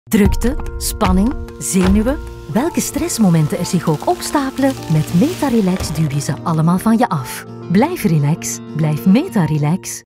Drukte, spanning, zenuwen, welke stressmomenten er zich ook opstapelen, met MetaRelax duw je ze allemaal van je af. Blijf relax, blijf MetaRelax.